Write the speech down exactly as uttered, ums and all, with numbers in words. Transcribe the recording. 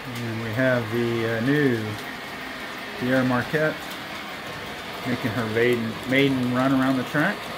And we have the uh, new Sierra Marquette making her maiden, maiden run around the track.